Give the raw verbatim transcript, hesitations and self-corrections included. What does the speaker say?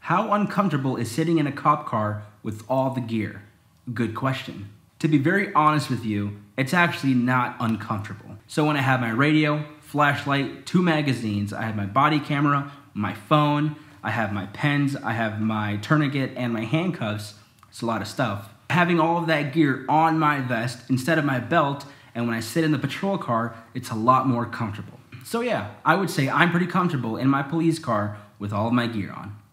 How uncomfortable is sitting in a cop car with all the gear? Good question. To be very honest with you, it's actually not uncomfortable. So when I have my radio, flashlight, two magazines, I have my body camera, my phone, I have my pens, I have my tourniquet and my handcuffs, it's a lot of stuff. Having all of that gear on my vest instead of my belt, and when I sit in the patrol car, it's a lot more comfortable. So yeah, I would say I'm pretty comfortable in my police car with all of my gear on.